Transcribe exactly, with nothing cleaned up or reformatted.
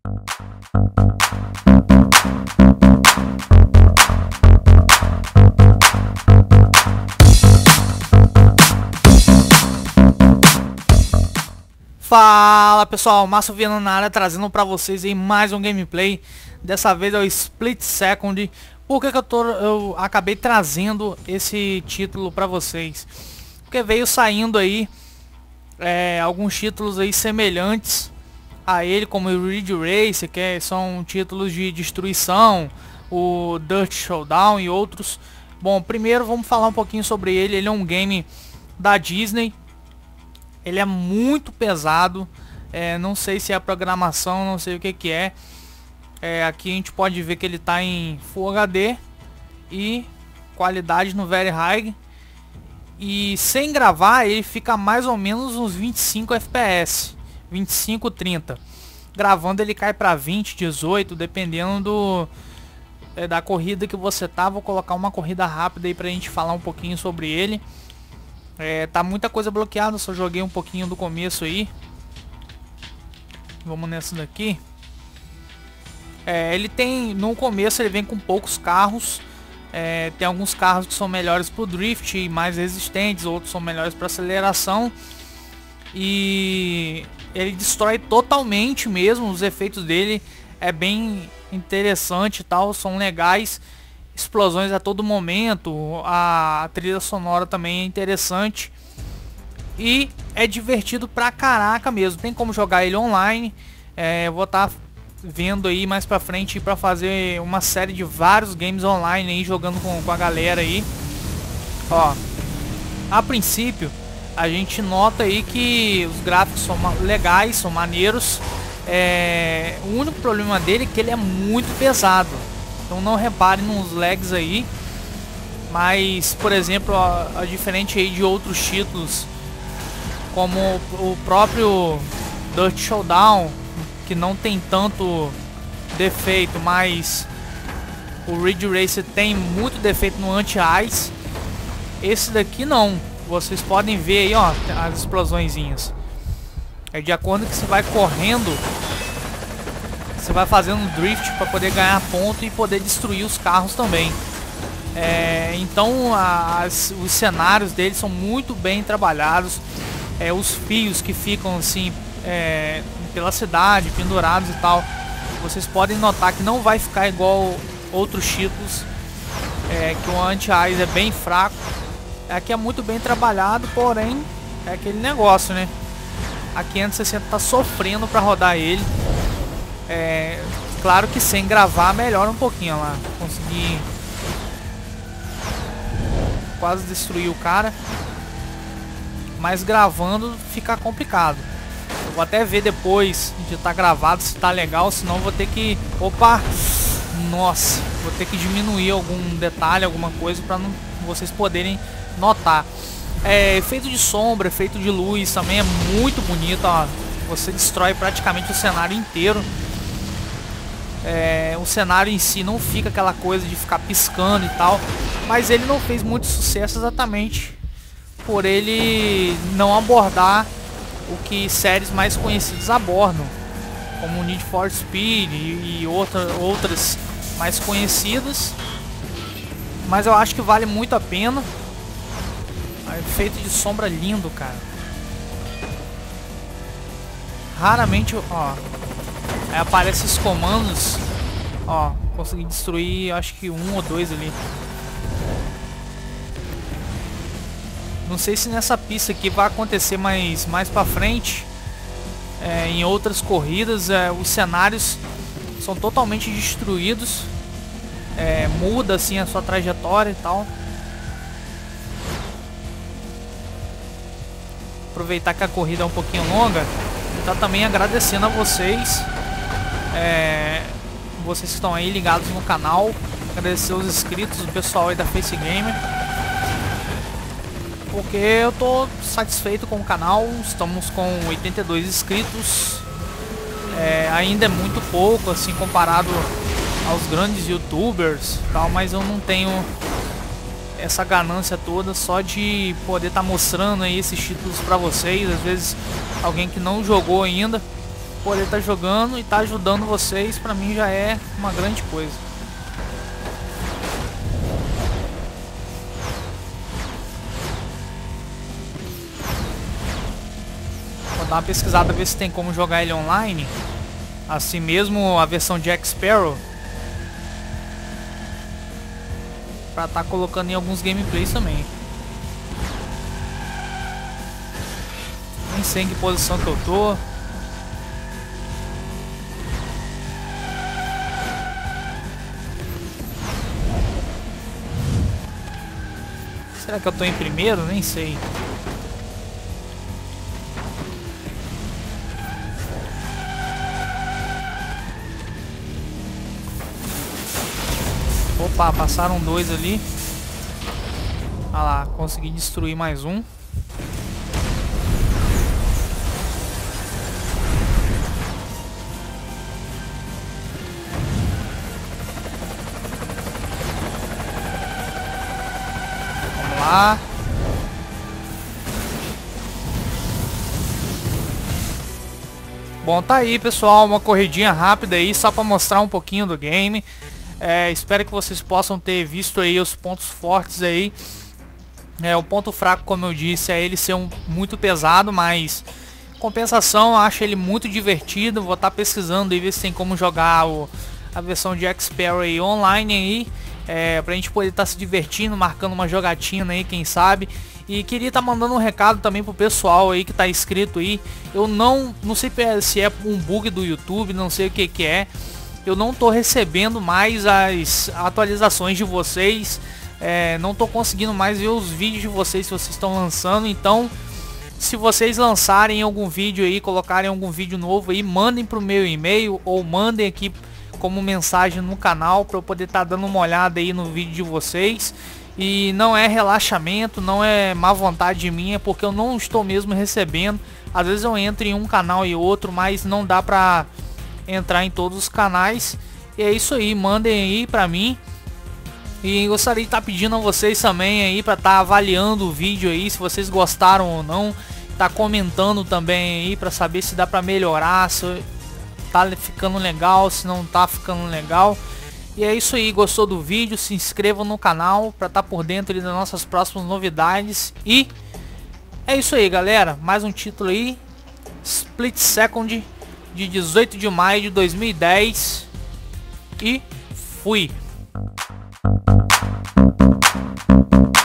Fala pessoal, Márcio Viana na área, trazendo pra vocês aí mais um gameplay. Dessa vez é o Split Second. Por que que eu, tô, eu acabei trazendo esse título pra vocês? Porque veio saindo aí é, alguns títulos aí semelhantes a ele, como o Ridge Racer, que é, são títulos de destruição, o Dirt Showdown e outros. Bom, primeiro vamos falar um pouquinho sobre ele. Ele é um game da Disney. Ele é muito pesado, é, não sei se é a programação, não sei o que que é. é. Aqui a gente pode ver que ele está em Full H D e qualidade no Very High. E sem gravar ele fica mais ou menos uns vinte e cinco F P S, vinte e cinco, trinta. Gravando ele cai para vinte, dezoito, dependendo do, é, da corrida que você tá. Vou colocar uma corrida rápida aí pra gente falar um pouquinho sobre ele. É, tá muita coisa bloqueada, só joguei um pouquinho do começo aí. Vamos nessa daqui. É, ele tem, no começo ele vem com poucos carros. É, tem alguns carros que são melhores pro drift e mais resistentes, outros são melhores para aceleração. E ele destrói totalmente mesmo, os efeitos dele é bem interessante e tal, são legais. Explosões a todo momento, a trilha sonora também é interessante e é divertido pra caraca mesmo. Tem como jogar ele online. É, eu vou estar tá vendo aí mais pra frente para fazer uma série de vários games online aí, jogando com, com a galera aí. Ó, a princípio a gente nota aí que os gráficos são legais, são maneiros. É, o único problema dele é que ele é muito pesado. Então não repare nos lags aí. Mas, por exemplo, a, a diferente aí de outros títulos, como o próprio Dirt Showdown, que não tem tanto defeito, mas o Ridge Racer tem muito defeito no anti-ice. Esse daqui não. Vocês podem ver aí, ó, as explosõezinhas. É de acordo que você vai correndo, você vai fazendo drift para poder ganhar ponto e poder destruir os carros também. É, então as, os cenários deles são muito bem trabalhados. É, os fios que ficam assim é, pela cidade, pendurados e tal, vocês podem notar que não vai ficar igual outros títulos, é, que o anti-ice é bem fraco. Aqui é muito bem trabalhado, porém é aquele negócio, né? A quinhentos e sessenta tá sofrendo para rodar ele. É, claro que sem gravar melhora um pouquinho lá. Consegui quase destruir o cara, mas gravando fica complicado. Eu vou até ver depois de estar tá gravado se tá legal, senão vou ter que, opa, nossa, vou ter que diminuir algum detalhe, alguma coisa para não vocês poderem notar. É, efeito de sombra, efeito de luz também é muito bonito, ó. Você destrói praticamente o cenário inteiro. É, o cenário em si não fica aquela coisa de ficar piscando e tal, mas ele não fez muito sucesso exatamente por ele não abordar o que séries mais conhecidas abordam, como Need for Speed e, e outra, outras mais conhecidas. Mas eu acho que vale muito a pena. Efeito de sombra lindo, cara. Raramente, ó, aí aparecem os comandos. Ó, consegui destruir, acho que um ou dois ali. Não sei se nessa pista aqui vai acontecer mais, mais pra frente. É, em outras corridas, é, os cenários são totalmente destruídos. É, muda assim a sua trajetória e tal. Aproveitar que a corrida é um pouquinho longa, tá também agradecendo a vocês, é, vocês que estão aí ligados no canal, agradecer os inscritos, o pessoal aí da Face Gamer, porque eu tô satisfeito com o canal. Estamos com oitenta e dois inscritos, é, ainda é muito pouco assim comparado aos grandes youtubers tal, mas eu não tenho essa ganância toda só de poder estar tá mostrando aí esses títulos para vocês. Às vezes alguém que não jogou ainda poder estar tá jogando e tá ajudando vocês, pra mim já é uma grande coisa. Vou dar uma pesquisada, ver se tem como jogar ele online, assim mesmo a versão de Jack Sparrow, pra tá colocando em alguns gameplays também. Nem sei em que posição que eu tô. Será que eu tô em primeiro? Nem sei. Opa, passaram dois ali. Ah lá, consegui destruir mais um. Vamos lá. Bom, tá aí, pessoal, uma corridinha rápida aí só para mostrar um pouquinho do game. É, espero que vocês possam ter visto aí os pontos fortes aí. É, o ponto fraco, como eu disse, é ele ser um, muito pesado, mas compensação, acho ele muito divertido. Vou estar tá pesquisando e ver se tem como jogar o, a versão de Jack Sparrow aí online aí, é, pra gente poder estar tá se divertindo, marcando uma jogatina aí, quem sabe. E queria estar tá mandando um recado também pro pessoal aí que tá inscrito aí. Eu não, não sei se é um bug do YouTube, não sei o que que é. Eu não tô recebendo mais as atualizações de vocês, é, não tô conseguindo mais ver os vídeos de vocês que vocês estão lançando. Então, se vocês lançarem algum vídeo aí, colocarem algum vídeo novo aí, mandem pro meu e-mail ou mandem aqui como mensagem no canal para eu poder estar tá dando uma olhada aí no vídeo de vocês. E não é relaxamento, não é má vontade minha, porque eu não estou mesmo recebendo. Às vezes eu entro em um canal e outro, mas não dá pra entrar em todos os canais. E é isso aí, mandem aí pra mim. E gostaria de estar tá pedindo a vocês também aí para estar tá avaliando o vídeo aí, se vocês gostaram ou não. Tá comentando também aí para saber se dá para melhorar, se tá ficando legal, se não tá ficando legal. E é isso aí, gostou do vídeo? Se inscreva no canal para estar tá por dentro das nossas próximas novidades. E é isso aí, galera, mais um título aí, Split Second, de dezoito de maio de dois mil e dez. E fui.